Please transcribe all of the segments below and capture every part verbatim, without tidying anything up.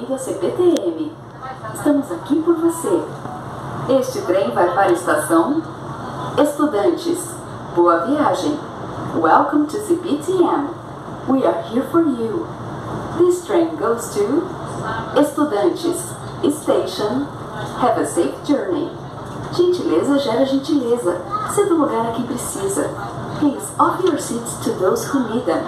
Bem-vindo a C P T M. Estamos aqui por você. Este trem vai para a estação Estudantes. Boa viagem. Welcome to C P T M. We are here for you. This train goes to Estudantes. Station. Have a safe journey. Gentileza gera gentileza. Ceda o lugar a quem precisa. Please offer your seats to those who need them.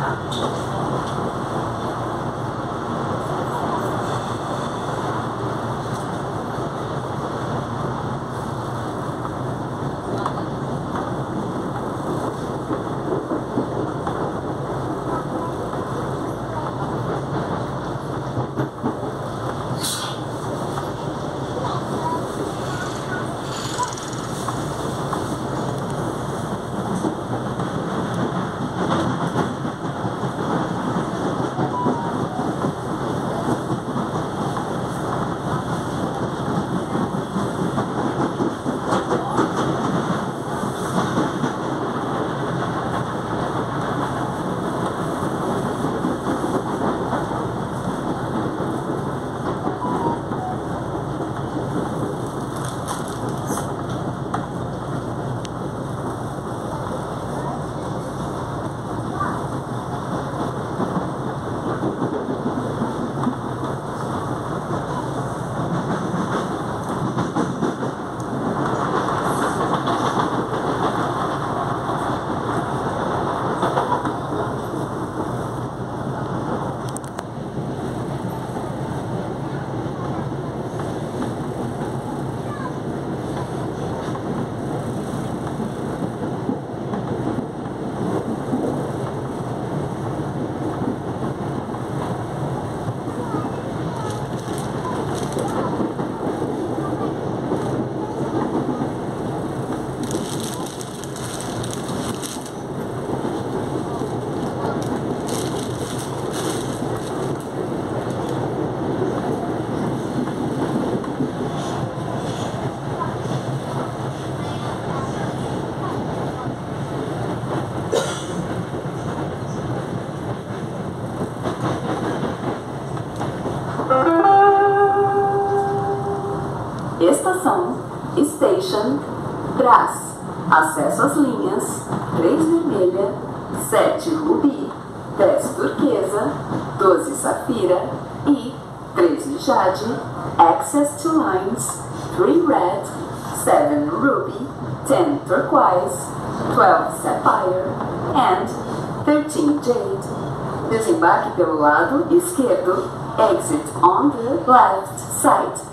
Estação, Station, Brás. Acesso às linhas três vermelha, sete rubi, dez turquesa, doze safira e treze jade. Access to lines three red, seven ruby, ten turquoise, twelve sapphire and thirteen jade. Desembarque pelo lado esquerdo. Exit on the left side.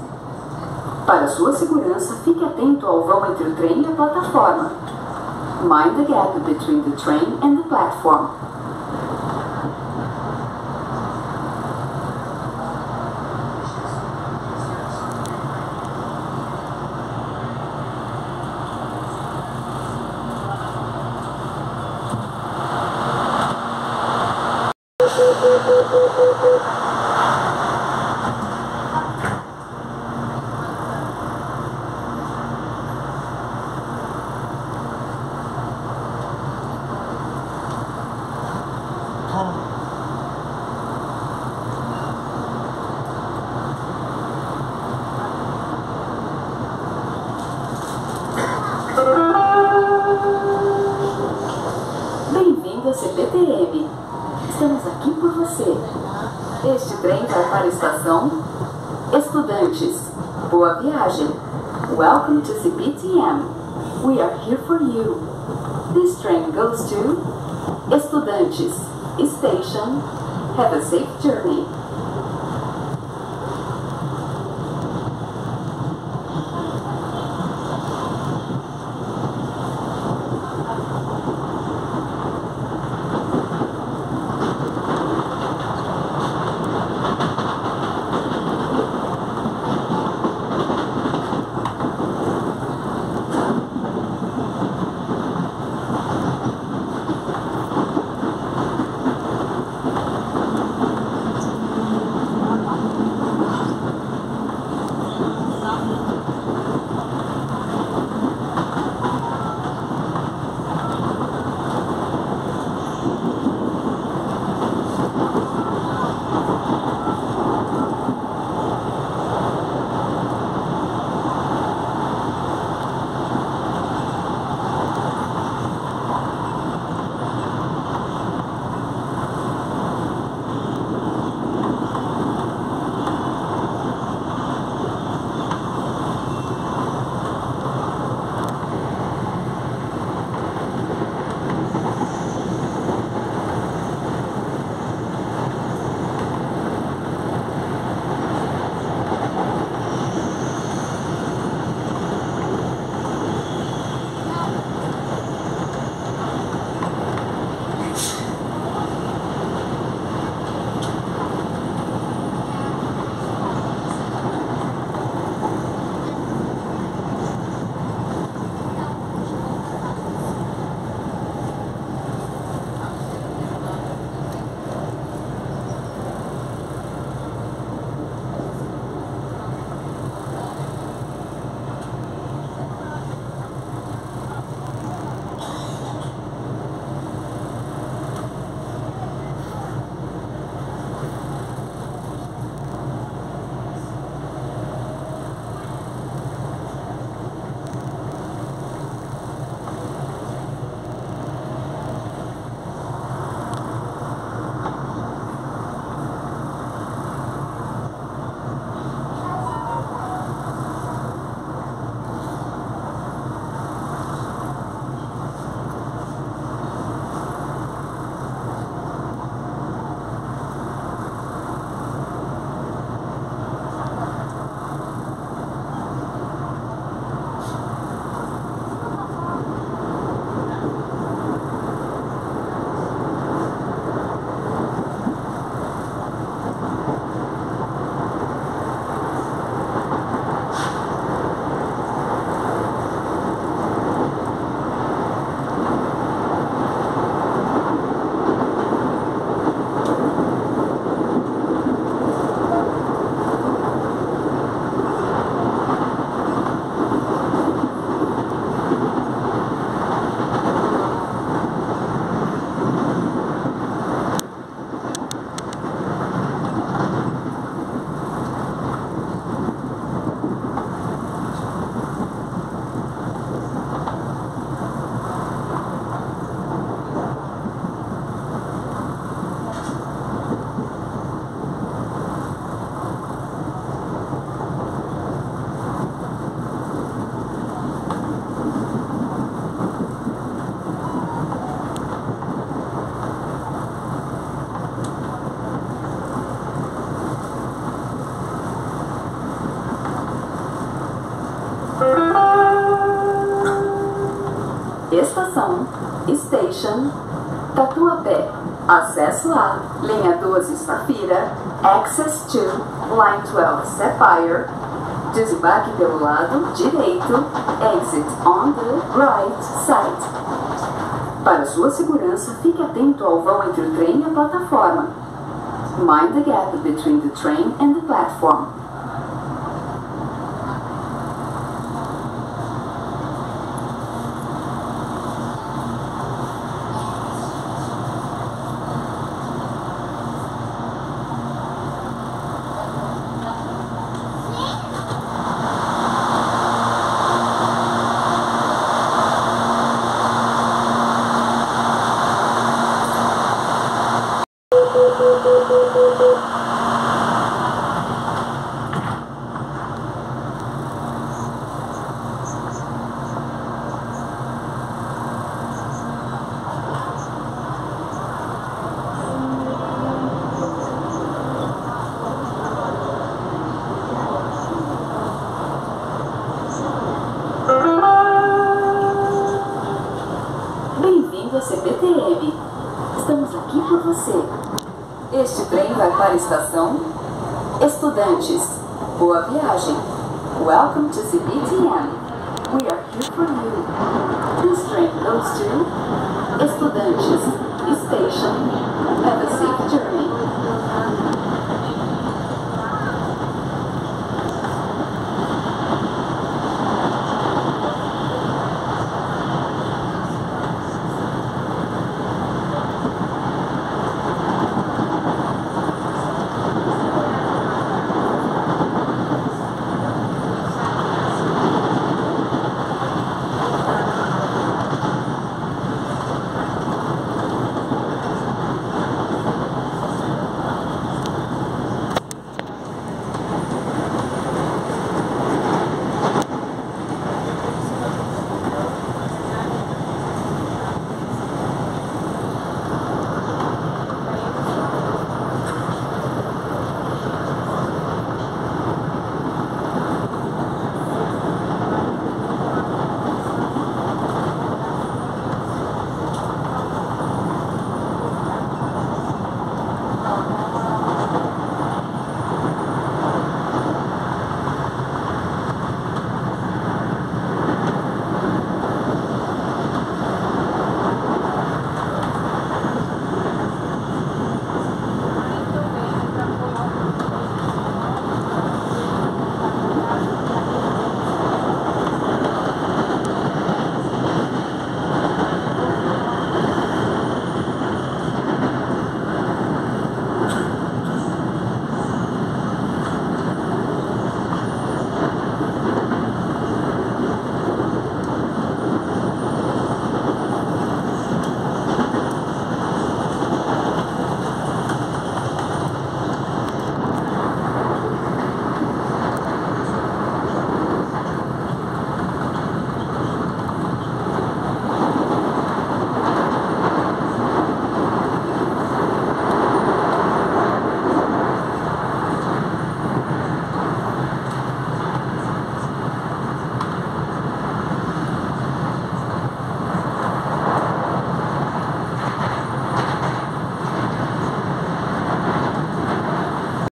Para sua segurança, fique atento ao vão entre o trem e a plataforma. Mind the gap between the train and the platform. Bem-vindo a C P T M. Estamos aqui por você. Este trem vai para a estação Estudantes. Boa viagem. Welcome to C P T M. We are here for you. This train goes to Estudantes. Station. Have a safe journey. estação, station, Tatuapé, acesso a, linha doze Safira, access to, line doze Sapphire, desembarque pelo lado direito, exit on the right side. Para sua segurança, fique atento ao vão entre o trem e a plataforma. Mind the gap between the train and the platform. Bem-vindo a C P T M. Estamos aqui por você. Este trem vai para a estação Estudantes. Boa viagem. Welcome to C P T M. We are here for you. This train goes to Estudantes Station. Have a safe journey.